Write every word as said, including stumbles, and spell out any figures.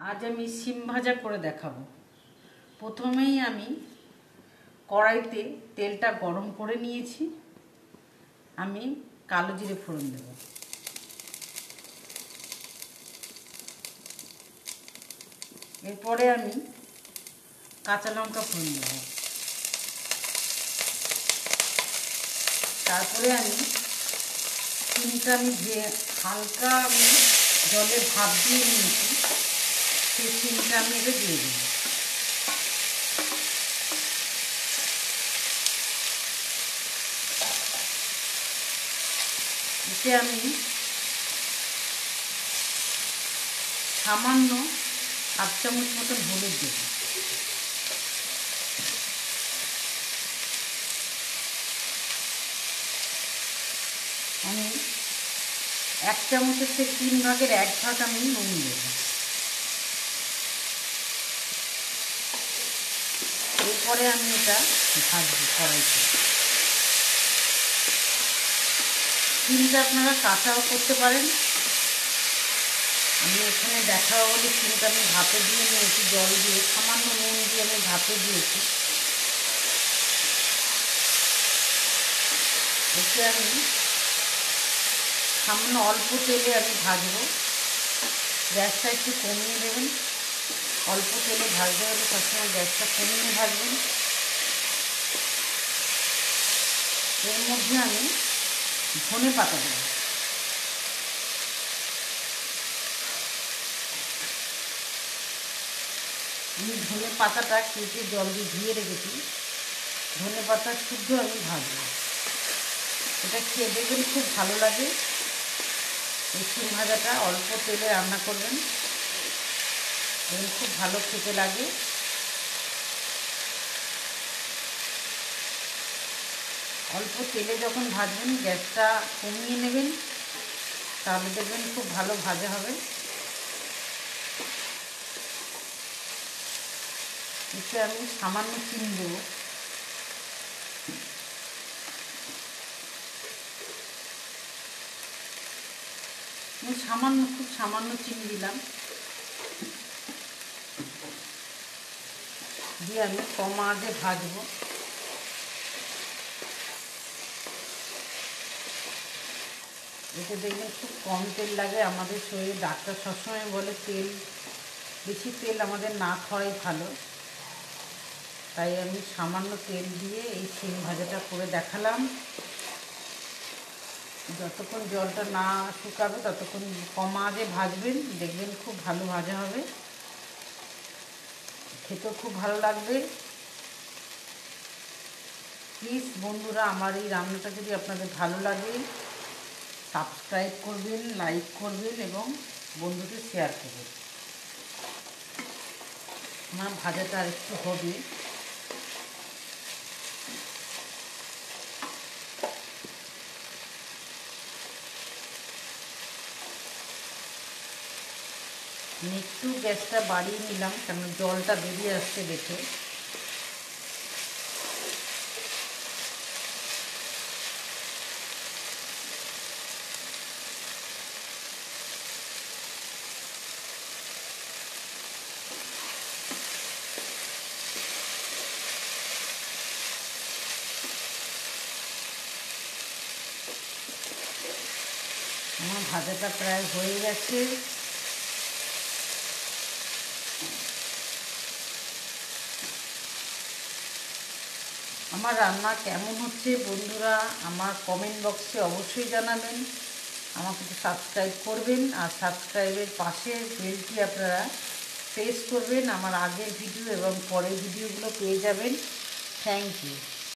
আজ আমি শিম ভাজা করে দেখাবো। প্রথমেই আমি কড়াইতে তেলটা গরম করে নিয়েছি। আমি কালো জিরে ফোড়ন দেব। এরপরে আমি কাঁচা লঙ্কা ফোড়ন দেব। তারপরে আমি শিমটা আমি যে হালকা আমি জলে ভাপ দিয়ে নিয়েছি সেই শিমটা আমি এটা দিয়ে দেব। এতে আমি সামান্য হাফ চামচ মতন হলুদ দেব। আমি এক চামচের থেকে তিন ভাগের এক ভাগ আমি নুন দেব। এরপরে আমি এটা ভাজবো কড়াইতে। শিমটা আপনারা কাঁচাও করতে পারেন। আমি এখানে দেখা বলে শিমটা আমি ভাপে দিয়ে নিয়েছি, জল দিয়ে সামান্য নুন দিয়ে আমি ভাপে দিয়েছি। এতে আমি সামান্য অল্প তেলে আমি ভাজবো। গ্যাসটা একটু কমিয়ে দেবেন। অল্প তেলে ভাজতে হলে সবসময় গ্যাসটা কমিয়ে ভাজবেন। এর মধ্যে আমি ধনে পাতা দেব। আমি ধনে পাতাটা কেটে জল দিয়ে ধুয়ে রেখেছি। ধনে পাতা শুদ্ধ আমি ভাজবো। এটা খেয়ে দেখবেন খুব ভালো লাগে। এই শিম ভাজাটা অল্প তেলে রান্না করবেন, দেখবেন খুব ভালো খেতে লাগে। অল্প তেলে যখন ভাজবেন গ্যাসটা কমিয়ে নেবেন, তাহলে দেখবেন খুব ভালো ভাজা হবে। এতে আমি সামান্য চিনি দেবো। আমি সামান্য খুব সামান্য চিনি দিলাম, দিয়ে আমি কম আঁচে ভাজবো। এতে দেখবেন খুব কম তেল লাগে। আমাদের শরীরে ডাক্তার সবসময় বলে তেল বেশি তেল আমাদের না খাওয়াই ভালো। তাই আমি সামান্য তেল দিয়ে এই শিম ভাজাটা করে দেখালাম। যতক্ষণ জলটা না শুকাবে ততক্ষণ কম আঁচে ভাজবেন, দেখবেন খুব ভালো ভাজা হবে, খেতেও খুব ভালো লাগবে। প্লিজ বন্ধুরা, আমার এই রান্নাটা যদি আপনাদের ভালো লাগে সাবস্ক্রাইব করবেন, লাইক করবেন এবং বন্ধুদের শেয়ার করবেন। আমার ভাজাটা আর একটু হবে। আমি একটু গ্যাসটা বাড়িয়ে নিলাম, কারণ জলটা বেরিয়ে আসছে দেখে। আমার ভাজাটা প্রায় হয়ে গেছে। আমার রান্না কেমন হচ্ছে বন্ধুরা আমার কমেন্ট বক্সে অবশ্যই জানাবেন। আমাকে একটু সাবস্ক্রাইব করবেন, আর সাবস্ক্রাইবের পাশে বেলটি আপনারা প্রেস করবেন। আমার আগের ভিডিও এবং পরের ভিডিওগুলো পেয়ে যাবেন। Thank you.